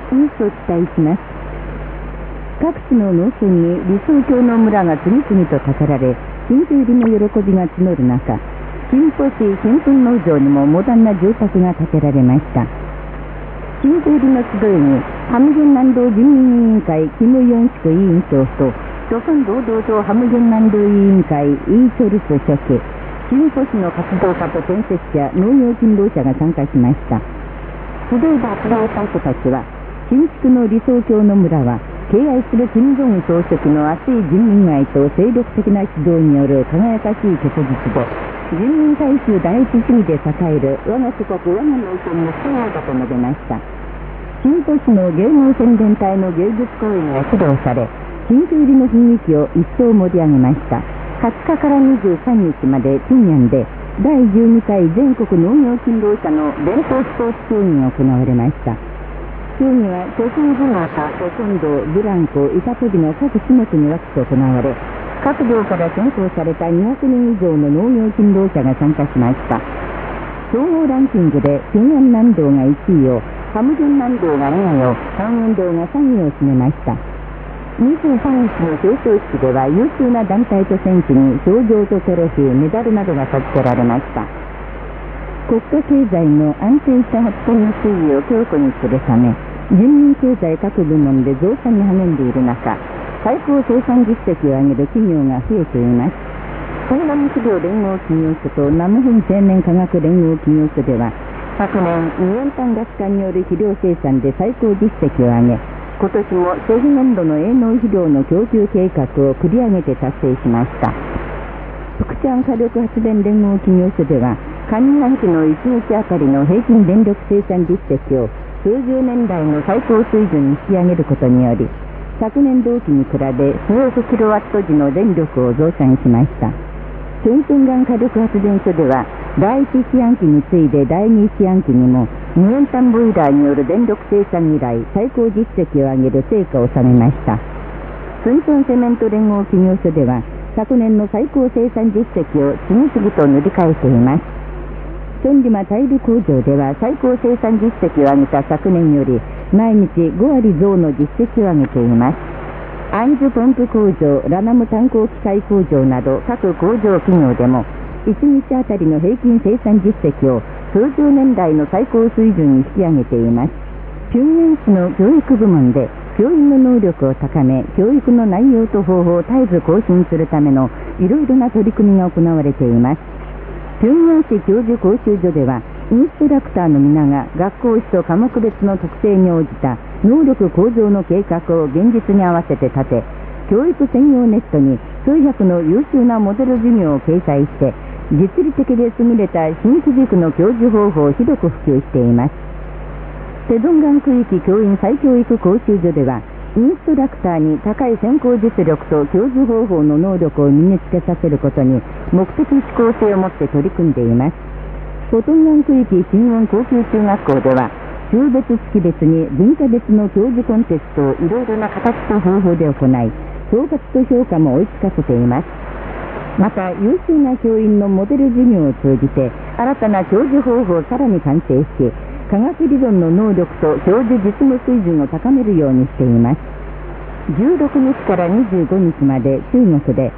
ニュースをお伝えします。各地の農村に理想郷の村が次々と建てられ、新入りの喜びが募る中、金浦市新粉農場にもモダンな住宅が建てられました。新入りの集いに、ハムギョン南道人民委員会キム・ヨンシク委員長と、朝鮮労働党ハムギョン南道委員会イー・チョルス書記、新浦市の活動家と建設者、農業勤労者が参加しました。集いで集まった人たちは、新築の理想郷の村は、敬愛する金正恩総書記の熱い人民愛と精力的な指導による輝かしい結実で、人民大衆第一主義で栄える我が祖国我が農村の姿だと述べました。新都市の芸能宣伝隊の芸術公演が指導され、新入りの雰囲気を一層盛り上げました。20日から23日まで平壌で第12回全国農業勤労者の伝統スポーツ競技が行われました。競技は初心相撲、テコンドー、ブランコ、板飛びの各種目に分けて行われ、各寮から選考された200人以上の農業勤労者が参加しました。総合ランキングで平壌南道が1位を、ハムギョン南道が2位を、関原道が3位を占めました。23日の表彰式では優秀な団体と選手に賞状とトロフィー、メダルなどが授けられました。国家経済の安定した発展の推移を強固にするため、人民経済各部門で増産に励んでいる中、最高生産実績を上げる企業が増えています。台湾企業連合企業所と南部青年科学連合企業所では、昨年、二円炭ガス化による肥料生産で最高実績を上げ、今年も消費年度の営農肥料の供給計画を繰り上げて達成しました。福ちゃん火力発電連合企業所では、上半期の1日あたりの平均電力生産実績を数十年来の最高水準に引き上げることにより、昨年同期に比べ数億キロワット時の電力を増産しました。チョンソンガン火力発電所では、第1四半期に次いで第2四半期にも二円炭ボイラーによる電力生産以来最高実績を上げる成果を収めました。スンチョンセメント連合企業所では、昨年の最高生産実績を次々と塗り替えています。チョンリマタイル工場では最高生産実績を上げた昨年より毎日5割増の実績を上げています。アンズポンプ工場、ラナム炭鉱機械工場など各工場企業でも1日あたりの平均生産実績を数十年来の最高水準に引き上げています。平壌市の教育部門で教員の能力を高め、教育の内容と方法を絶えず更新するためのいろいろな取り組みが行われています。平壌市教授講習所では、インストラクターの皆が学校史と科目別の特性に応じた能力向上の計画を現実に合わせて立て、教育専用ネットに数百の優秀なモデル授業を掲載して、実利的で優れた新規塾の教授方法を広く普及しています。テドンガン区域教員再教育講習所では、インストラクターに高い専攻実力と教授方法の能力を身につけさせることに目的指向性を持って取り組んでいます。ポトンガン区域新温高級中学校では、州別月別に文化別の教授コンテストをいろいろな形と方法で行い、総括と評価も追いつかせています。また、優秀な教員のモデル授業を通じて、新たな教授方法をさらに完成し、科学理論の能力と教授実務水準を高めるようにしています。16日から25日まで中国で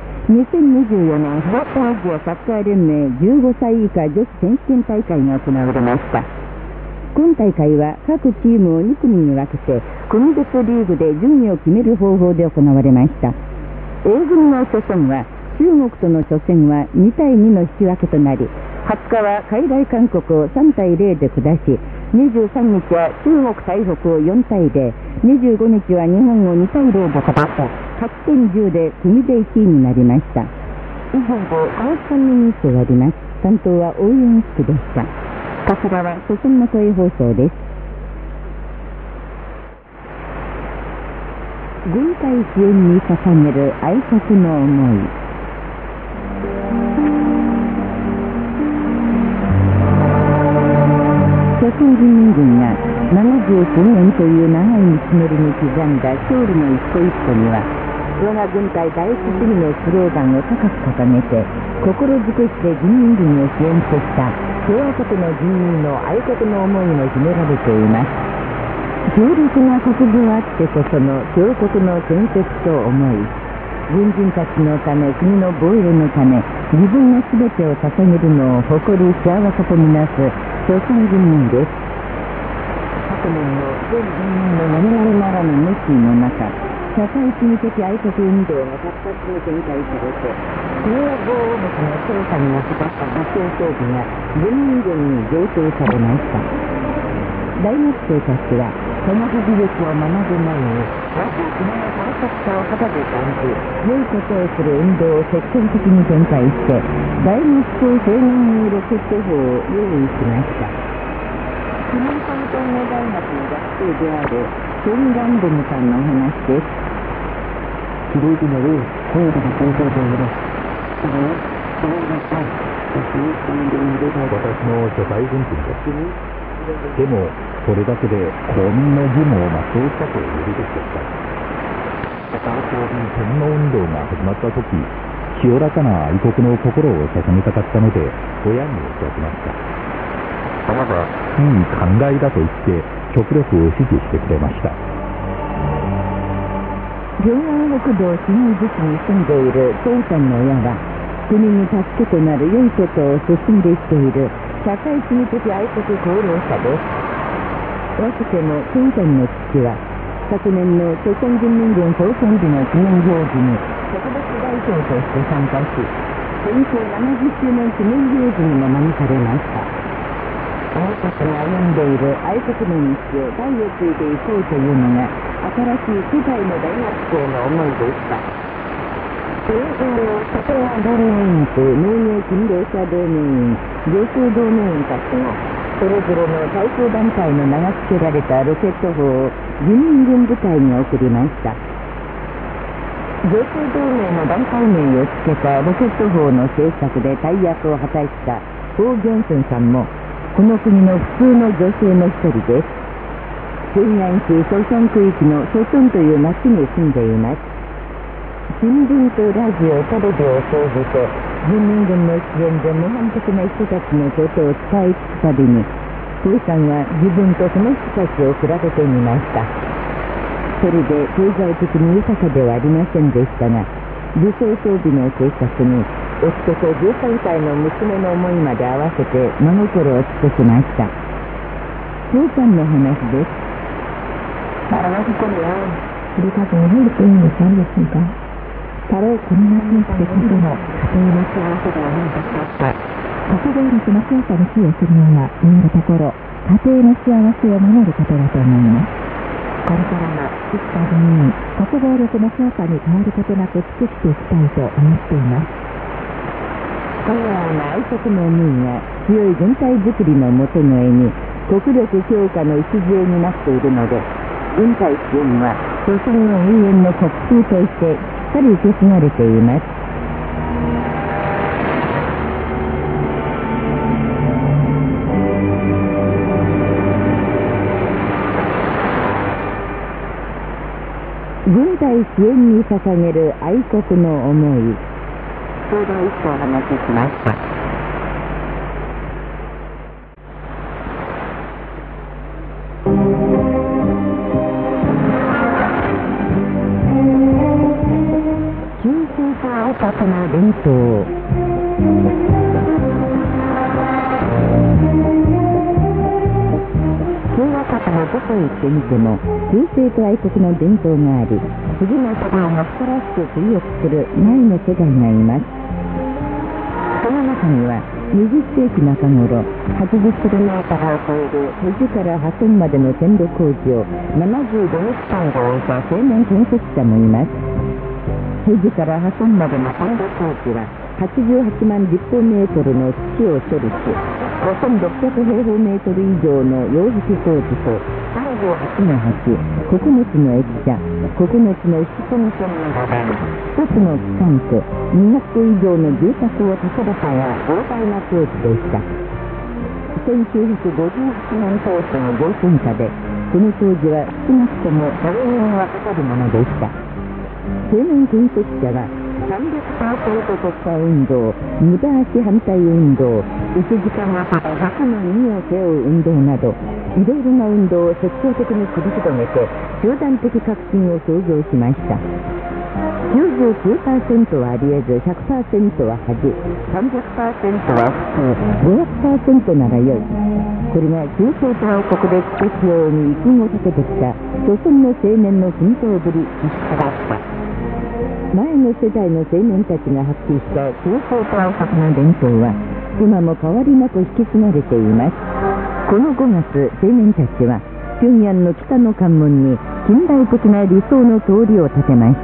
2024年東アジアサッカー連盟15歳以下女子選手権大会が行われました。今大会は各チームを2組に分けて国別リーグで順位を決める方法で行われました。A組の初戦は中国との初戦は2対2の引き分けとなり、20日は海外韓国を3対0で下し、23日は中国台北を4対0、25日は日本を2対0で勝って勝ち点10で組で1位になりました。以上でこの時間のニュースを終わります。担当は応援室でした。こちらは祖先の声放送です。軍隊支援に捧げる愛国の思い。朝鮮人民軍が79年という長い道のりに刻んだ勝利の一歩一歩には、我が軍隊第一主義のスローガンを高く掲げて、心尽くして人民軍を支援とした共和国の人民の愛国の思いも秘められています。 強力な国軍あってこその強国の建設と思い、軍人たちのため、国の防衛のため、自分の全てを捧げるのを誇り幸せとみなす朝鮮人民です。昨年の全人民の並々ならぬ熱意の中、社会主義的愛国運動が活発に展開されて、国の防衛力の強化に役立った武装装備が人民軍に贈呈されました。大学生たちは科学技術を学ぶ前に若い国の大切さを肌で感じ、良いことをする運動を積極的に展開して大学生青年用ロケット砲を用意しました。国民総統の大学の学生であるソン・ガンドムさんのお話です。 広いなる声が先生といる。だからそれがさ、私の初対軍人です。でも、それだけで公民の義務を全うしたと言えるでしょうか。天皇運動が始まった時、清らかな愛国の心を捧げたかったので、親に教わりました。まだいい考えだと言って、極力支持してくれました。 平安北道市内自治に住んでいる父さんの親は、国に助けとなる良いことを進んでしている社会主義的愛国功労者です。わずても父さんの父は、昨年の朝鮮人民軍創建日の記念行事に特別代表として参加し、戦勝70周年記念行事にも招かれました。私たちが歩んでいる愛国の道を代を継いでいこうというのが、新しい世界の大学生の思いでした。東欧の里川同盟員と農業勤労者同盟員、女性同盟員たちが、それぞれの対抗団体の名が付けられたロケット砲を人民軍部隊に送りました。女性同盟の団体名を付けたロケット砲の製作で大役を果たしたホー・ギョンスンさんも、この国の普通の女性の一人です。平安市ソチョン区域のソチョンという町に住んでいます。新聞とラジオ、テレビを通じて、人民軍の支援で模範的な人たちのことを伝え聞くたびに、父さんは自分とその人たちを比べてみました。それで経済的に豊かではありませんでしたが、武装装備の製作に、夫と13歳の娘の思いまで合わせて真心を尽くしました。父さんの話です。 これは振り数に入るというんですよ、ですか。たろうこの夏にしてことの家庭の幸せではないでしょうか。国防力の強化に寄与するのは、今のところ、家庭の幸せを守ることだと思います。これからも、いつか人民、国防力の強化に変わることなく尽くしていきたいと思っています。 このような愛国の思いが強い軍隊づくりのもとの絵に、国力強化の礎になっているので、軍隊支援は、祖先の永遠の国風として、しっかり受け継がれています。軍隊支援に捧げる愛国の思い。 ちょうど一層お話ししました。 愛国の伝統。清和方のどこへ行ってみても忠誠と愛国の伝統があり、次の世代が誇らしく追憶する前の世代がいます。その中には20世紀中頃80キロメートルを超える富士から破損までの線路工事を75日間で終えた青年建設者もいます。富士から破損までの線路工事は88万立方メートルの土を処理し、5600平方メートル以上の擁壁工事と38の橋、9つの駅舎、9つの市村線の路面、1つの機関区、200戸以上の住宅を建てるかが膨大な工事でした。1958年当初の条件下で、この工事は少なくとも5年はかかるものでした。青年建設者は 300% 突破運動、無駄足反対運動、1時間あたり100の2を背負う運動など、いろいろな運動を積極的に繰り広げて、集団的革新を創造しました。99% はあり得ず、100% は恥、300% は普通、500% なら良い。これが中世大国で奇跡を生み、威信をかけてきた祖先の青年の奮闘ぶり、一からだった。前の世代の青年たちが発揮した中世大国の伝統は、今も変わりなく引き継がれています。この5月、青年たちは、平壌の北の関門に近代的な理想の通りを建てました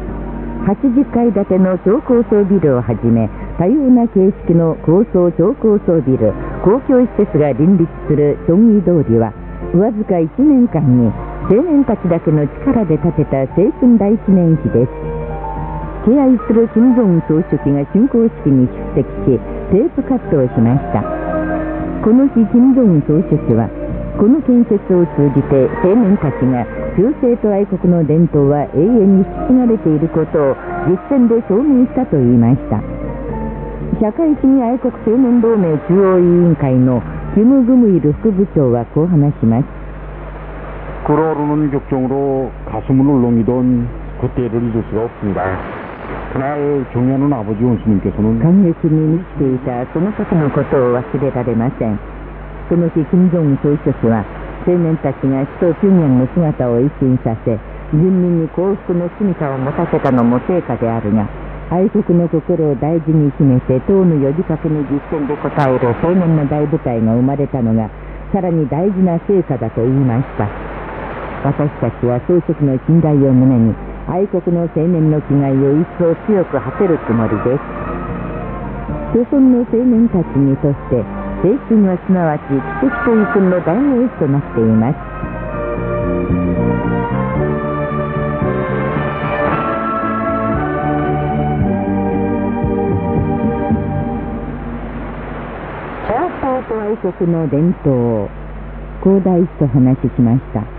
。80階建ての超高層ビルをはじめ、多様な形式の高層超高層ビル、公共施設が林立する正義通りは、わずか1年間に青年たちだけの力で建てた青春大記念碑です。敬愛する金正恩総書記が竣工式に出席し、テープカットをしました。この日、金正恩総書記は、この建設を通じて青年たちが忠誠と愛国の伝統は永遠に引き継がれていることを実践で証明したと言いました。社会主義愛国青年同盟中央委員会のキム・グムイル副部長はこう話します。 끓어오르는 격정으로 가슴을 울렁이던 그때를 잊을 수가 없습니다. 그날 경애하는 아버지 원수님께서는 感激に満ちていたその時のことを忘れられません。その日、金正恩総書記は青年たちが首都平壌の姿を一新させ、人民に幸福の住みかを持たせたのも成果であるが、愛国の心を大事に秘めて党の呼びかけに実践で応える青年の大部隊が生まれたのがさらに大事な成果だと言いました。私たちは総書記の信頼を胸に愛国の青年の気概を一層強く果てるつもりです。朝鮮の青年たちにとって青春はすなわち奇跡と遺訓の代名詞となっています。愛国の伝統を広大と話しました。